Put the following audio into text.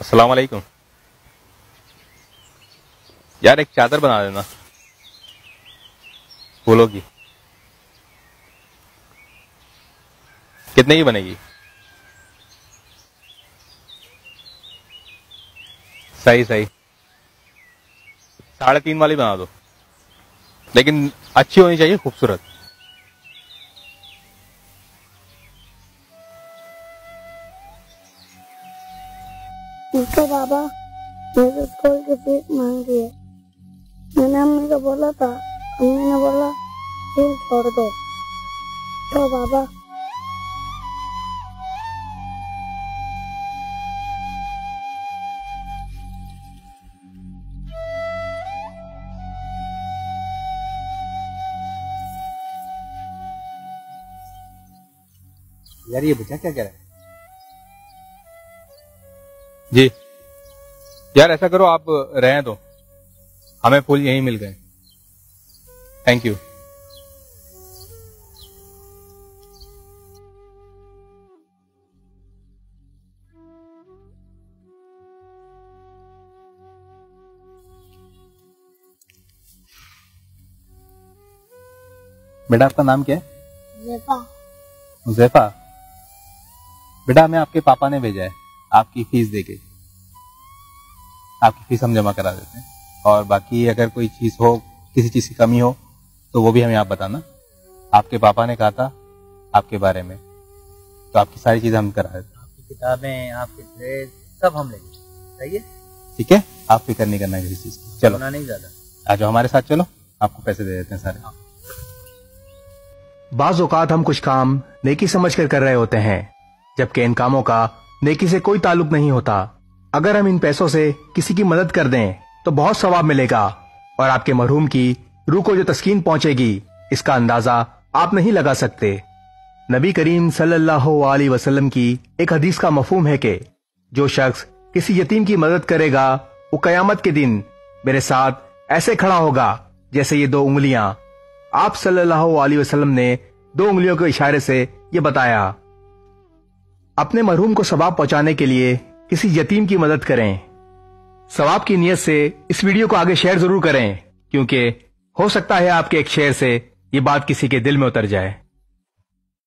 अस्सलाम वालेकुम। यार एक चादर बना देना फूलों की। कितने की बनेगी? सही सही, 3.5 वाली बना दो, लेकिन अच्छी होनी चाहिए, खूबसूरत। तो बाबा मेरे स्कूल की फीस मांगी है। मैंने अम्मी को बोला था, अम्मी ने बोला फीस छोड़ दो। तो बाबा यार ये बच्चा क्या कह रहा है? जी यार ऐसा करो, आप रहें दो, हमें फूल यहीं मिल गए। Thank you. बेटा आपका नाम क्या है? ज़ेफा। मुज़ेफा। बेटा हमें आपके पापा ने भेजा है आपकी फीस देके। आपकी फीस हम जमा करा देते हैं, और बाकी अगर कोई चीज हो, किसी चीज की कमी हो तो वो भी हमें आप बताना। आपके पापा ने कहा था आपके बारे में, तो आपकी सारी चीजें हम करा देते हैं। आपकी किताबें, आपके ड्रेस सब हम लेंगे। सही है? ठीक है, आप फिक्र नहीं करना किसी चीज की। चलो नहीं ज्यादा, आ जाओ हमारे साथ, चलो आपको पैसे दे देते हैं सारे। बाज़ औक़ात हम कुछ काम नेकी समझकर कर रहे होते हैं, जबकि इन कामों का नेकी से कोई ताल्लुक नहीं होता। अगर हम इन पैसों से किसी की मदद कर दें तो बहुत सवाब मिलेगा, और आपके मरहूम की रूह को जो तस्कीन पहुंचेगी, इसका अंदाजा आप नहीं लगा सकते। नबी करीम सल्लल्लाहु अलैहि वसल्लम की एक हदीस का मफहूम है कि जो शख्स किसी यतीम की मदद करेगा वो कयामत के दिन मेरे साथ ऐसे खड़ा होगा जैसे ये 2 उंगलियां। आप सल्लल्लाहु अलैहि वसल्लम ने 2 उंगलियों के इशारे से ये बताया। अपने मरहूम को सवाब पहुंचाने के लिए किसी यतीम की मदद करें। सवाब की नीयत से इस वीडियो को आगे शेयर जरूर करें, क्योंकि हो सकता है आपके एक शेयर से ये बात किसी के दिल में उतर जाए।